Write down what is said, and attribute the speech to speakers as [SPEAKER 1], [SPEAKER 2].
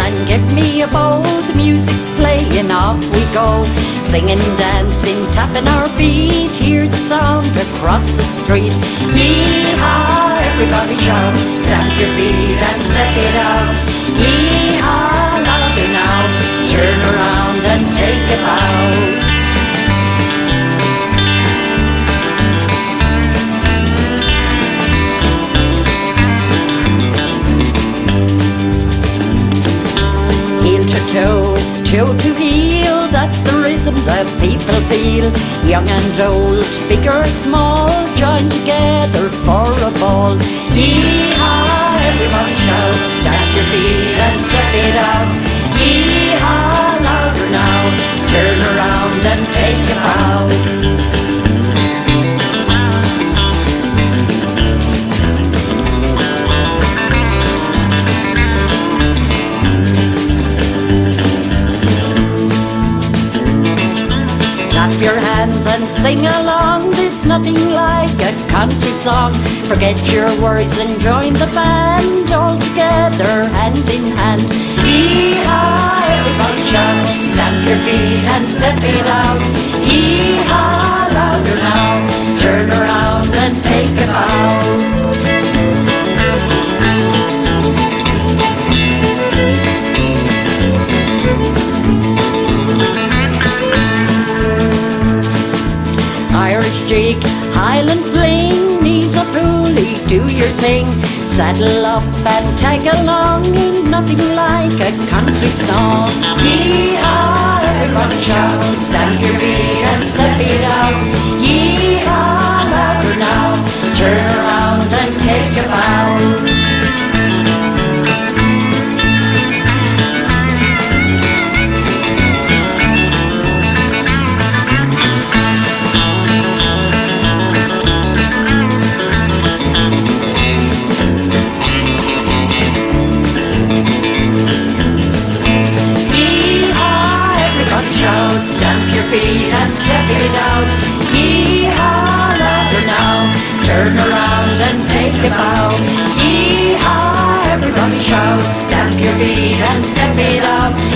[SPEAKER 1] and give me a bowl. The music's playing, off we go. Singing, dancing, tapping our feet. Hear the sound across the street. Yee-haw, everybody shout. Stamp your feet and step it out. Yee-haw, louder now. Turn around and take a bow. Toe to heel, that's the rhythm that people feel. Young and old, big or small, join together for a ball. Yee-haw, everybody shout, stamp your feet and step it out. Yee-haw, louder now, turn around and take a bow. Clap your hands and sing along. There's nothing like a country song. Forget your worries and join the band. All together, hand in hand. Yee-haw, everybody shout. Stamp your feet and step it out. Yee-haw, louder now. Turn around and take a bow. Irish jig, Highland fling, knees up hoolie, do your thing. Saddle up and tag along, ain't nothing like a country song. Yee-haw, everybody shout, stamp your feet and step it out. Yee-haw, louder now, turn around and take a bow. Stamp your feet and step it out. Yee-haw, louder now. Turn around and take a bow. Yee-haw, everybody shout. Stamp your feet and step it out.